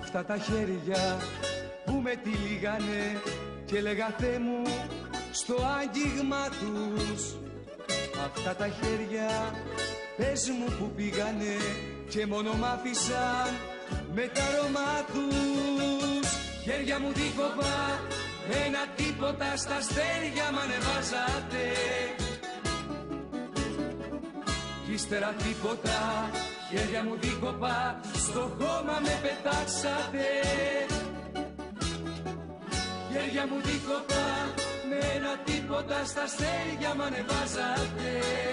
Αυτά τα χέρια που με τυλίγανε και έλεγα Θεέ μου στο άγγιγμα τους. Αυτά τα χέρια πες μου που πήγανε και μόνο μ' άφησαν με τα αρώμα τους. Χέρια μου δίκοπα, ένα τίποτα στα αστέρια μ' ανεβάζατε κι ύστερα τίποτα. Χέρια μου δίκοπα, στο χώμα με πετάξατε. Χέρια μου δίκοπα, με ένα τίποτα στα αστέρια μ' ανεβάζατε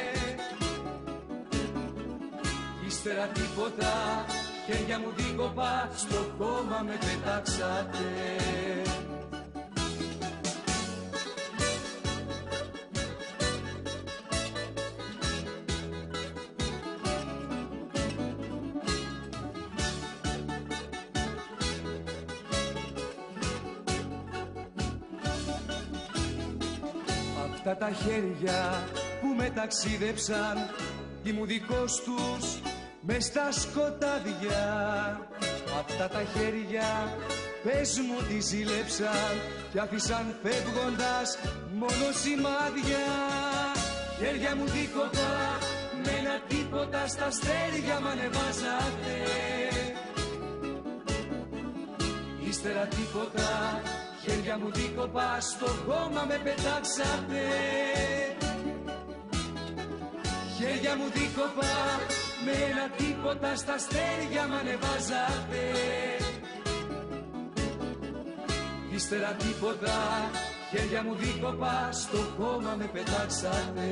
κι ύστερα τίποτα. Χέρια μου δίκοπα, στο χώμα με πετάξατε. Αυτά τα χέρια που με ταξίδεψαν κι ήμουν δικός τους μες στα σκοτάδια. Αυτά τα χέρια πες μου τι ζήλεψαν κι άφησαν φεύγοντας μόνο σημάδια. Χέρια μου δίκοπα, με ένα τίποτα στα αστέρια μ' ανεβάζατε ύστερα τίποτα. Χέρια μου δίκοπα, στο χώμα με πετάξατε. Χέρια μου δίκοπα, με ένα τίποτα στα αστέρια μ' ανεβάζατε ύστερα τίποτα. Χέρια μου δίκοπα, στο χώμα με πετάξατε.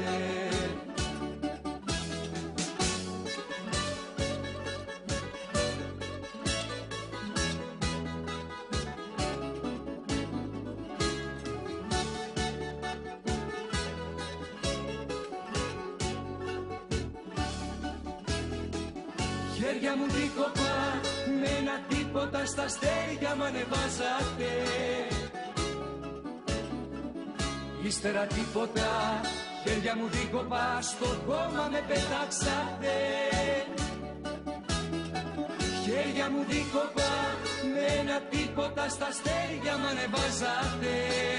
Χέρια μου δίκοπα, με ένα τίποτα στα αστέρια μ' ανεβάζατε ύστερα τίποτα. Χέρια μου δίκοπα, στο χώμα με πετάξατε. Χέρια μου δίκοπα, με ένα τίποτα στα αστέρια μ' ανεβάζατε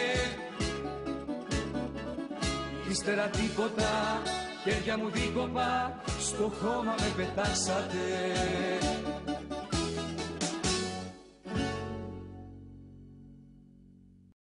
ύστερα τίποτα. Χέρια μου δίκοπα, στο χώμα με πετάξατε.